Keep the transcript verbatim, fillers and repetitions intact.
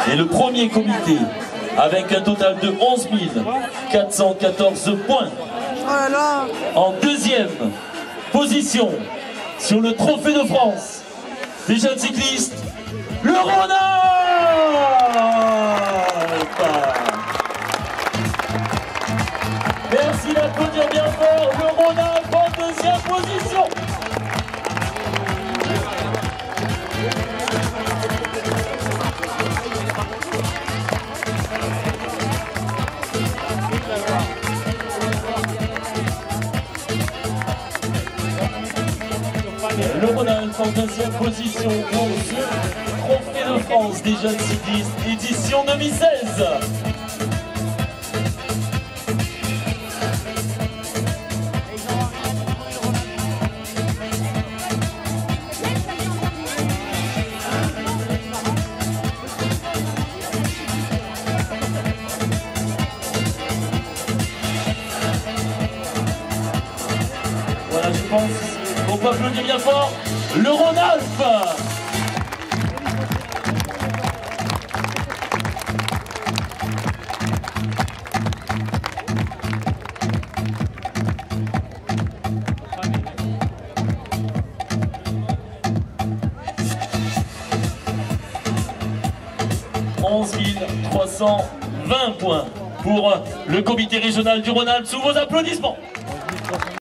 Et le premier comité, avec un total de onze mille quatre cent quatorze points. Oh là là. En deuxième position, sur le Trophée de France des jeunes cyclistes, le Rhône-Alpes. Merci d'applaudir bien fort le Rhône-Alpes en deuxième position. Le Rhône-Alpes en deuxième position pour ce Trophée de France des jeunes cyclistes, édition deux mille seize. Voilà, je pense. On peut applaudir bien fort le Rhône-Alpes. onze mille trois cent vingt points pour le comité régional du Rhône-Alpes sous vos applaudissements.